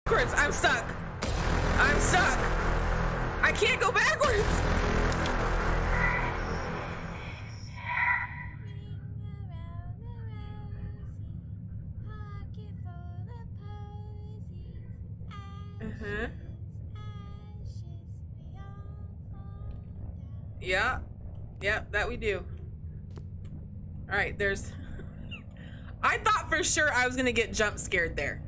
backwards. I'm stuck. I'm stuck. I can't go backwards. Yeah. Yeah, that we do. All right, there's... I thought for sure I was gonna get jump scared there.